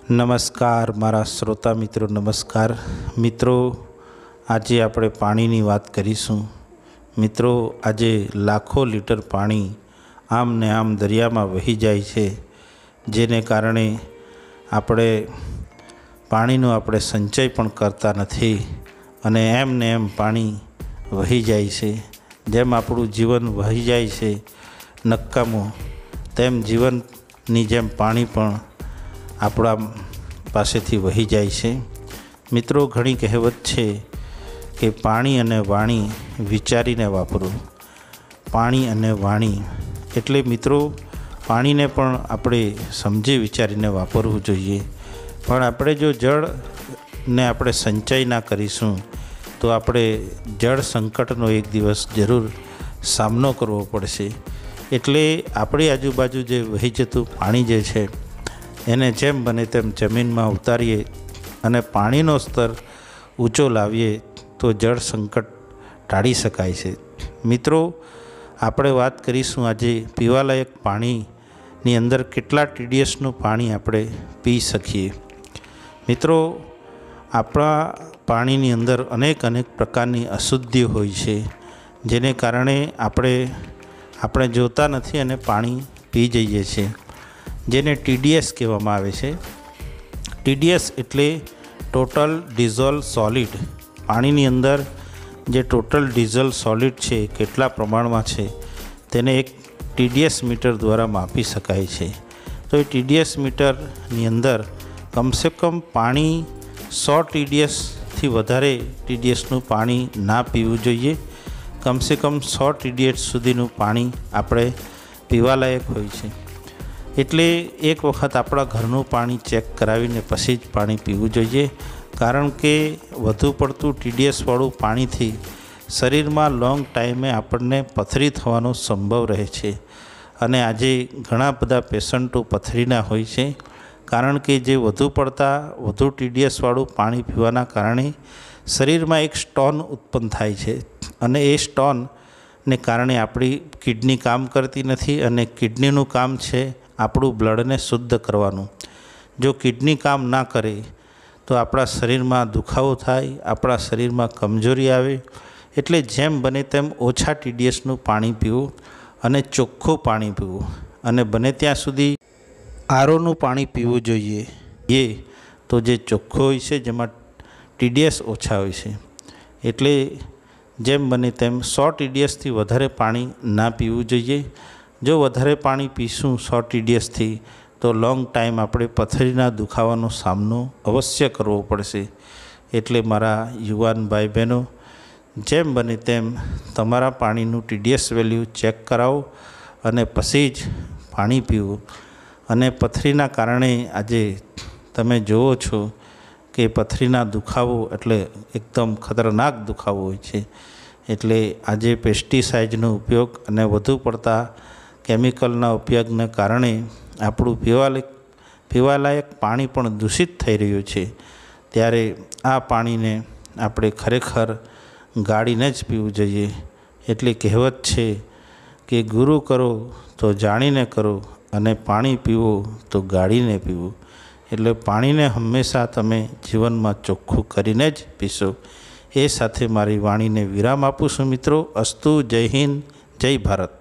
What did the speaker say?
નમસ્કાર મારા શ્રોતા મિત્રો, નમસ્કાર મિત્રો। આજે આપણે પાણીની વાત કરીશું। મિત્રો, આજે લાખો લીટર પાણી આમ ને આમ દરિયામાં વહી જાય છે, જેને કારણે આપણે પાણીનો સંચય પણ કરતા નથી અને એમ ને એમ પાણી વહી જાય છે। જેમ આપણું જીવન વહી જાય છે નકામું, તેમ જીવનની જેમ પાણી પણ આપણા પાસેથી વહી જાય છે। મિત્રો, ઘણી કહેવત છે કે પાણી અને વાણી વિચારીને વાપરો। પાણી અને વાણી એટલે મિત્રો પાણીને પણ આપણે સમજી વિચારીને વાપરવું જોઈએ। પણ આપણે જો જળને આપણે સંચય ના કરીશું તો આપણે જળ સંકટનો એક દિવસ જરૂર સામનો કરવો પડશે। એટલે આપણી આજુબાજુ જે વહી જતું પાણી જે છે એને જેમ બને તેમ જમીનમાં ઉતારીએ અને પાણીનો સ્તર ઊંચો લાવીએ તો જળ સંકટ ટાળી શકાય છે। મિત્રો, આપણે વાત કરીશું આજે પીવાલાયક પાણીની અંદર કેટલા TDSનું પાણી આપણે પી શકીએ। મિત્રો, આપણા પાણીની અંદર અનેક પ્રકારની અશુદ્ધિ હોય છે, જેને કારણે આપણે જોતા નથી અને પાણી પી જઈએ છીએ, જેને TDS કહેવામાં આવે છે। TDS એટલે ટોટલ ડિઝોલ્વ સોલિડ। પાણીની અંદર જે ટોટલ ડિઝોલ્વ સોલિડ છે કેટલા પ્રમાણમાં છે તેને એક TDS મીટર દ્વારા માપી શકાય છે। તો એ TDS મીટરની અંદર કમસે કમ પાણી 100 TDSથી વધારે TDSનું પાણી ના પીવું જોઈએ। કમસે કમ 100 TDS સુધીનું પાણી આપણે પીવાલાયક હોય છે। એટલે એક વખત આપણા ઘરનું પાણી ચેક કરાવીને પછી જ પાણી પીવું જોઈએ, કારણ કે વધુ પડતું TDSવાળું પાણીથી શરીરમાં લોંગ ટાઈમે આપણને પથરી થવાનો સંભવ રહે છે। અને આજે ઘણા બધા પેશન્ટો પથરીના હોય છે, કારણ કે જે વધુ TDSવાળું પાણી પીવાના કારણે શરીરમાં એક સ્ટોન ઉત્પન્ન થાય છે અને એ સ્ટોનને કારણે આપણી કિડની કામ કરતી નથી અને કિડનીનું કામ છે આપણું બ્લડને શુદ્ધ કરવાનું। જો કિડની કામ ના કરે તો આપણા શરીરમાં દુખાવો થાય, આપણા શરીરમાં કમજોરી આવે। એટલે જેમ બને તેમ ઓછા TDSનું પાણી પીવું અને ચોખ્ખું પાણી પીવું અને બને ત્યાં સુધી ROનું પાણી પીવું જોઈએ। એ તો જે ચોખ્ખું હોય છે, જેમાં TDS ઓછા હોય છે। એટલે જેમ બને તેમ 100 TDSથી વધારે પાણી ના પીવું જોઈએ। જો વધારે પાણી પીશું 100 TDSથી તો લોંગ ટાઈમ આપણે પથરીના દુખાવાનો સામનો અવશ્ય કરવો પડશે। એટલે મારા યુવાન ભાઈ બહેનો, જેમ બને તેમ તમારા પાણીનું TDS વેલ્યુ ચેક કરાવો અને પછી જ પાણી પીવું। અને પથરીના કારણે આજે તમે જુઓ છો કે પથરીના દુખાવો એટલે એકદમ ખતરનાક દુખાવો હોય છે। એટલે આજે પેસ્ટિસાઇડનો ઉપયોગ અને વધુ પડતા કેમિકલના ઉપયોગને કારણે આપણું પીવાલાયક પાણી પણ દૂષિત થઈ રહ્યું છે। ત્યારે આ પાણીને આપણે ખરેખર ગાળીને જ પીવું જોઈએ। એટલે કહેવત છે કે ગુરુ કરો તો જાણીને કરો અને પાણી પીવો તો ગાળીને પીવું। એટલે પાણીને હંમેશા તમે જીવનમાં ચોખ્ખું કરીને જ પીશો। એ સાથે મારી વાણીને વિરામ આપું છું મિત્રો। અસ્તુ, જય હિન્દ, જય ભારત।